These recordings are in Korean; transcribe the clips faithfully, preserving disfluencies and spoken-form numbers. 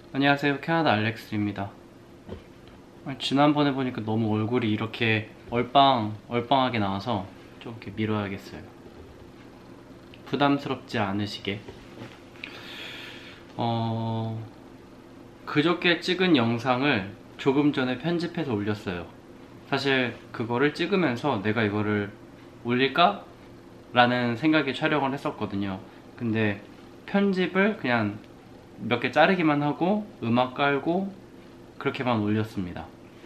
안녕하세요. 캐나다 알렉스입니다. 지난번에 보니까 너무 얼굴이 이렇게 얼빵, 얼빵하게 나와서 좀 이렇게 밀어야겠어요. 부담스럽지 않으시게. 어... 그저께 찍은 영상을 조금 전에 편집해서 올렸어요. 사실 그거를 찍으면서 내가 이거를 올릴까? 라는 생각에 촬영을 했었거든요. 근데 편집을 그냥 몇 개 자르기만 하고 음악 깔고 그렇게만 올렸습니다.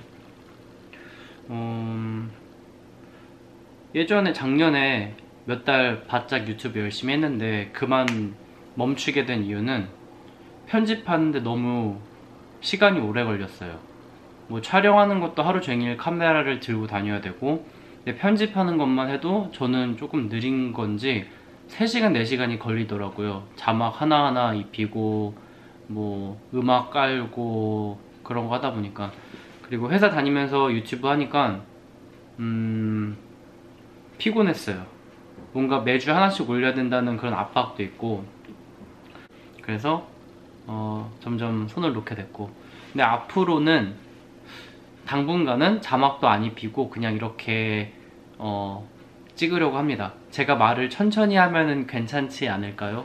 음... 예전에 작년에 몇 달 바짝 유튜브 열심히 했는데 그만 멈추게 된 이유는 편집하는데 너무 시간이 오래 걸렸어요. 뭐 촬영하는 것도 하루 종일 카메라를 들고 다녀야 되고, 근데 편집하는 것만 해도 저는 조금 느린 건지 세 시간 네 시간이 걸리더라고요. 자막 하나하나 입히고 뭐 음악 깔고 그런 거 하다 보니까. 그리고 회사 다니면서 유튜브 하니까 음... 피곤했어요. 뭔가 매주 하나씩 올려야 된다는 그런 압박도 있고, 그래서 어, 점점 손을 놓게 됐고, 근데 앞으로는 당분간은 자막도 안 입히고 그냥 이렇게 어, 찍으려고 합니다. 제가 말을 천천히 하면은 괜찮지 않을까요?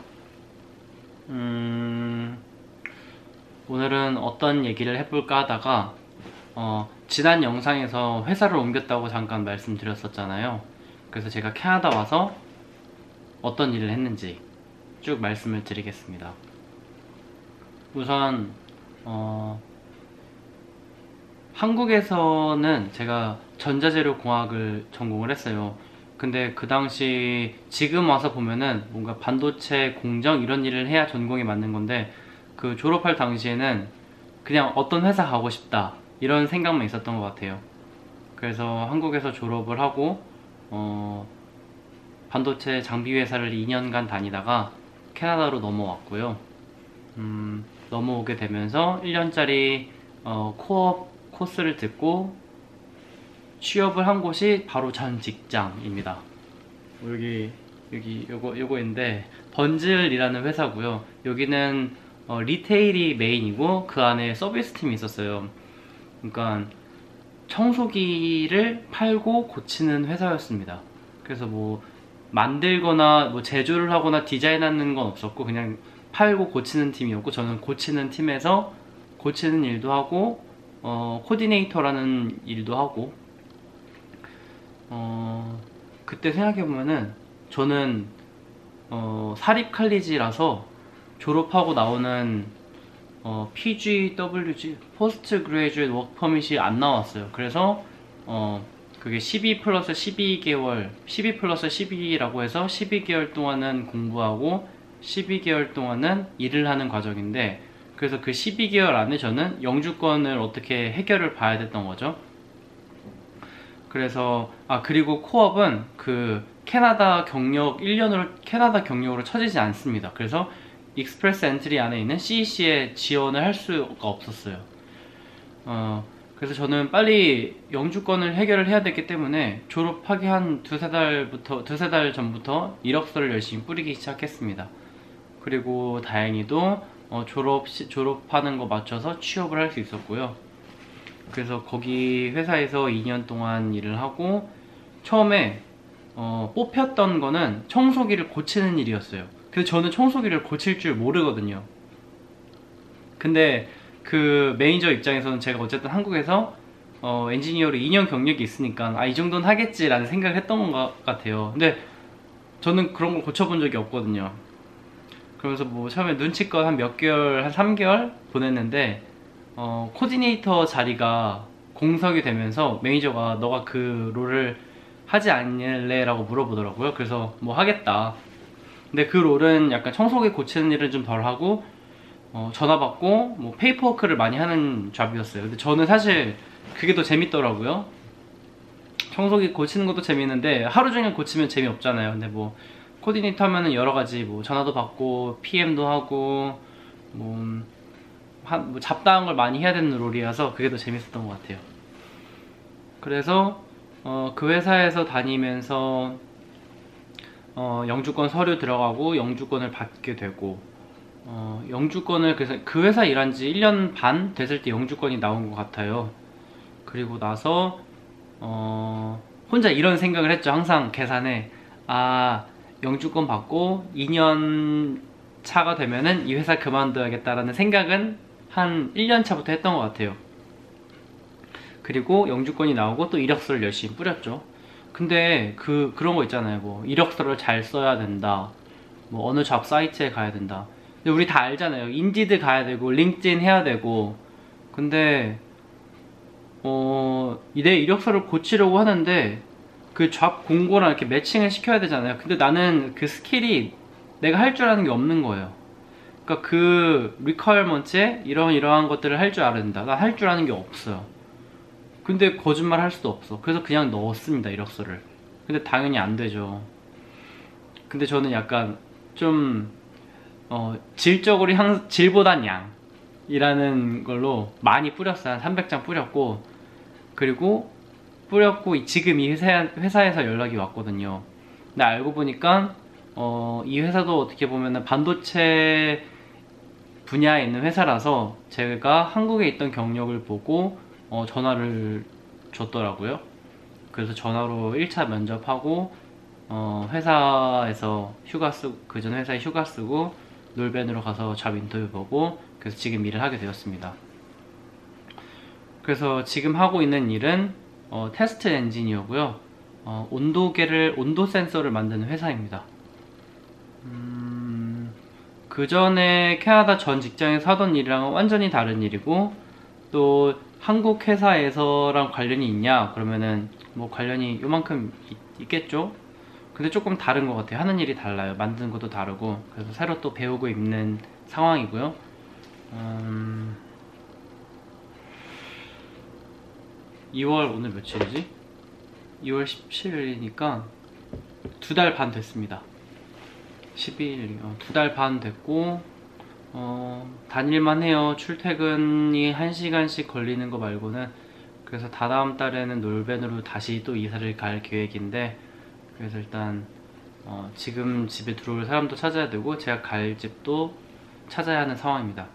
음... 오늘은 어떤 얘기를 해볼까 하다가 어, 지난 영상에서 회사를 옮겼다고 잠깐 말씀드렸었잖아요. 그래서 제가 캐나다 와서 어떤 일을 했는지 쭉 말씀을 드리겠습니다. 우선 어, 한국에서는 제가 전자재료 공학을 전공을 했어요. 근데 그 당시 지금 와서 보면은 뭔가 반도체 공정 이런 일을 해야 전공이 맞는 건데, 그 졸업할 당시에는 그냥 어떤 회사 가고 싶다 이런 생각만 있었던 것 같아요. 그래서 한국에서 졸업을 하고 어, 반도체 장비 회사를 이 년간 다니다가 캐나다로 넘어왔고요. 음, 넘어오게 되면서 일 년짜리 어, 코업 코스를 듣고 취업을 한 곳이 바로 전 직장입니다. 여기 여기 요거 요거인데 번즐이라는 회사고요. 여기는 어, 리테일이 메인이고 그 안에 서비스 팀이 있었어요. 그러니까 청소기를 팔고 고치는 회사였습니다. 그래서 뭐 만들거나 뭐 제조를 하거나 디자인하는 건 없었고 그냥 팔고 고치는 팀이었고, 저는 고치는 팀에서 고치는 일도 하고 어, 코디네이터라는 일도 하고. 어, 그때 생각해보면은 저는 어, 사립 칼리지라서 졸업하고 나오는 어, 피지더블유지 포스트 그레이주에이트 워크 퍼밋이 안 나왔어요. 그래서 어, 그게 십이 플러스 십이 개월, 십이 플러스 십이라고 해서 십이 개월 동안은 공부하고 십이 개월 동안은 일을 하는 과정인데, 그래서 그 십이 개월 안에 저는 영주권을 어떻게 해결을 봐야 됐던 거죠. 그래서 아 그리고 코업은 그 캐나다 경력 일 년으로 캐나다 경력으로 쳐지지 않습니다. 그래서 익스프레스 엔트리 안에 있는 씨이씨에 지원을 할 수가 없었어요. 어, 그래서 저는 빨리 영주권을 해결을 해야 됐기 때문에 졸업하기 한 두세 달부터 두세 달 전부터 이력서를 열심히 뿌리기 시작했습니다. 그리고 다행히도 어, 졸업 시, 졸업하는 거 맞춰서 취업을 할 수 있었고요. 그래서 거기 회사에서 이 년 동안 일을 하고, 처음에 어, 뽑혔던 거는 청소기를 고치는 일이었어요. 그래서 저는 청소기를 고칠 줄 모르거든요. 근데 그 매니저 입장에서는 제가 어쨌든 한국에서 어, 엔지니어로 이 년 경력이 있으니까 아, 이 정도는 하겠지라는 생각을 했던 것 같아요. 근데 저는 그런 걸 고쳐본 적이 없거든요. 그러면서 뭐 처음에 눈치껏 한 몇 개월, 한 삼 개월 보냈는데 어, 코디네이터 자리가 공석이 되면서 매니저가 너가 그 롤을 하지 않을래? 라고 물어보더라고요. 그래서 뭐 하겠다. 근데 그 롤은 약간 청소기 고치는 일은 좀 덜 하고 어, 전화 받고 뭐 페이퍼워크를 많이 하는 잡이었어요. 근데 저는 사실 그게 더 재밌더라고요. 청소기 고치는 것도 재밌는데 하루 종일 고치면 재미없잖아요. 근데 뭐 코디네이터 하면은 여러 가지 뭐 전화도 받고 피엠도 하고 뭐, 한, 뭐 잡다한 걸 많이 해야 되는 롤이라서 그게 더 재밌었던 것 같아요. 그래서 어, 그 회사에서 다니면서 어, 영주권 서류 들어가고 영주권을 받게 되고, 어, 영주권을, 그래서 그 회사 일한 지 일 년 반 됐을 때 영주권이 나온 것 같아요. 그리고 나서 어, 혼자 이런 생각을 했죠. 항상 계산에, 아, 영주권 받고 이 년 차가 되면은 이 회사 그만둬야겠다라는 생각은 한 일 년 차부터 했던 것 같아요. 그리고 영주권이 나오고 또 이력서를 열심히 뿌렸죠. 근데 그 그런 거 있잖아요. 뭐 이력서를 잘 써야 된다, 뭐 어느 잡 사이트에 가야 된다. 근데 우리 다 알잖아요. 인디드 가야 되고 링크드인 해야 되고. 근데 어, 내 이력서를 고치려고 하는데 그 잡 공고랑 이렇게 매칭을 시켜야 되잖아요. 근데 나는 그 스킬이 내가 할 줄 아는 게 없는 거예요. 그러니까 그 리퀘어먼트에 이런 이러한 것들을 할 줄 알아야 된다. 나 할 줄 아는 게 없어요. 근데 거짓말 할 수도 없어. 그래서 그냥 넣었습니다, 이력서를. 근데 당연히 안 되죠. 근데 저는 약간 좀 어, 질적으로 향, 질보단 양이라는 걸로 많이 뿌렸어요. 한 삼백 장 뿌렸고, 그리고 뿌렸고 지금 이 회사, 회사에서 연락이 왔거든요. 근데 알고 보니까 어, 이 회사도 어떻게 보면 반도체 분야에 있는 회사라서 제가 한국에 있던 경력을 보고 어, 전화를 줬더라고요. 그래서 전화로 일 차 면접하고 어, 회사에서 휴가 쓰고, 그 전 회사에 휴가 쓰고 놀벤으로 가서 잡 인터뷰 보고, 그래서 지금 일을 하게 되었습니다. 그래서 지금 하고 있는 일은 어, 테스트 엔지니어고요. 어, 온도계를, 온도 센서를 만드는 회사입니다. 음, 그 전에 캐나다 전 직장에서 하던 일이랑은 완전히 다른 일이고, 또 한국 회사에서랑 관련이 있냐 그러면은 뭐 관련이 요만큼 있, 있겠죠. 근데 조금 다른 것 같아요. 하는 일이 달라요. 만드는 것도 다르고. 그래서 새로 또 배우고 있는 상황이고요. 음, 이월 오늘 며칠이지? 이월 십칠일이니까 두 달 반 됐습니다. 십이일, 어, 두 달 반 됐고, 어, 다닐만 해요. 출퇴근이 한 시간씩 걸리는 거 말고는. 그래서 다다음 달에는 놀벤으로 다시 또 이사를 갈 계획인데, 그래서 일단 어, 지금 집에 들어올 사람도 찾아야 되고 제가 갈 집도 찾아야 하는 상황입니다.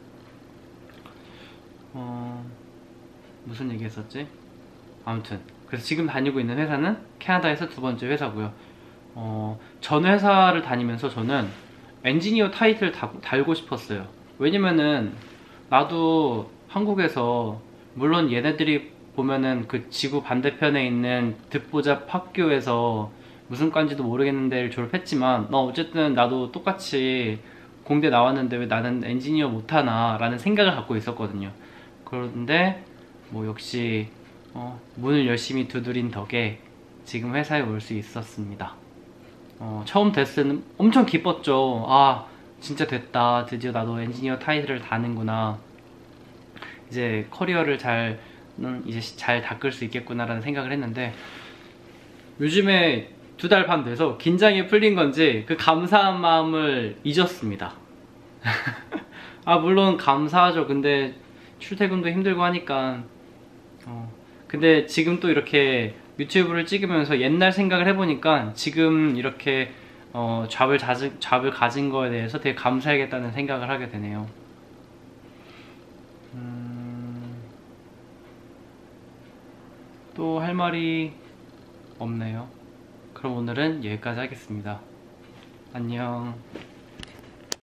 어, 무슨 얘기 했었지? 아무튼 그래서 지금 다니고 있는 회사는 캐나다에서 두 번째 회사고요. 어, 전 회사를 다니면서 저는 엔지니어 타이틀을 다, 달고 싶었어요. 왜냐면은 나도 한국에서, 물론 얘네들이 보면은 그 지구 반대편에 있는 듣보잡 학교에서 무슨 과인지도 모르겠는 데를 졸업했지만, 너 어쨌든 나도 똑같이 공대 나왔는데 왜 나는 엔지니어 못하나 라는 생각을 갖고 있었거든요. 그런데 뭐 역시 어, 문을 열심히 두드린 덕에 지금 회사에 올 수 있었습니다. 어, 처음 됐을 때는 엄청 기뻤죠. 아, 진짜 됐다. 드디어 나도 엔지니어 타이틀을 다는구나. 이제 커리어를 잘, 음, 이제 잘 닦을 수 있겠구나라는 생각을 했는데, 요즘에 두 달 반 돼서 긴장이 풀린 건지 그 감사한 마음을 잊었습니다. 아, 물론 감사하죠. 근데 출퇴근도 힘들고 하니까. 어, 근데 지금 또 이렇게 유튜브를 찍으면서 옛날 생각을 해보니까 지금 이렇게 어, 잡을, 자진, 잡을 가진 거에 대해서 되게 감사하겠다는 생각을 하게 되네요. 음, 또 할 말이 없네요. 그럼 오늘은 여기까지 하겠습니다. 안녕.